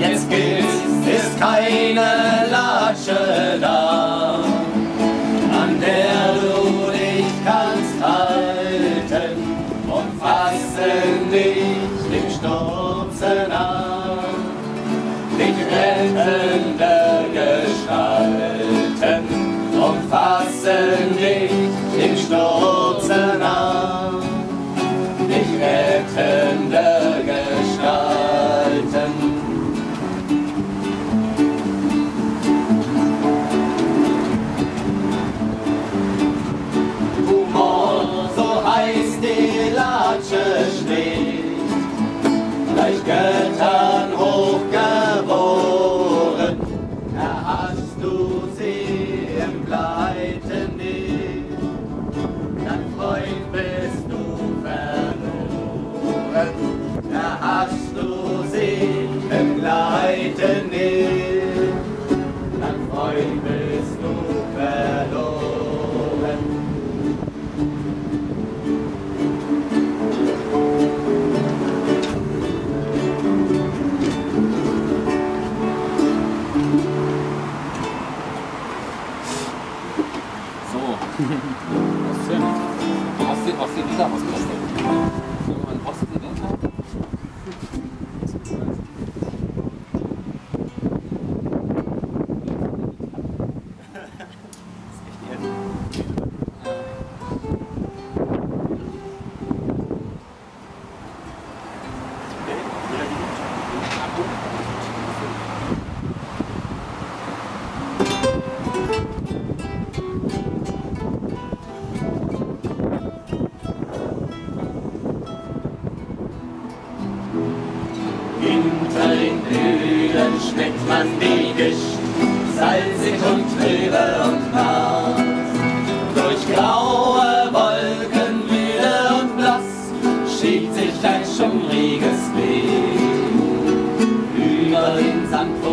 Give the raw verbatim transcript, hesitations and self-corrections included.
jetzt gilt, ist keine Latsche da, an der du dich kannst halten und fassen dich dem Sturze nach, dich rettende Gestalten und fassen dich dem Sturze nach, dich rettende Gestalten. Die Latsche steht, gleich Göttern hochgeboren, erhascht du sie im Gleiten nicht, dann Freund bist du verloren, erhascht du sie im Gleiten nicht, dann Freund bist du verloren. Ostsee, Ostsee, Ostsee, dieser Ostküste. So ein Ostseewinter. Hinter den Höhlen schmeckt man die Gischt, salzig und trübe und nass. Durch graue Wolken, müde und blass, schiebt sich ein schummriges Weg über den Sand.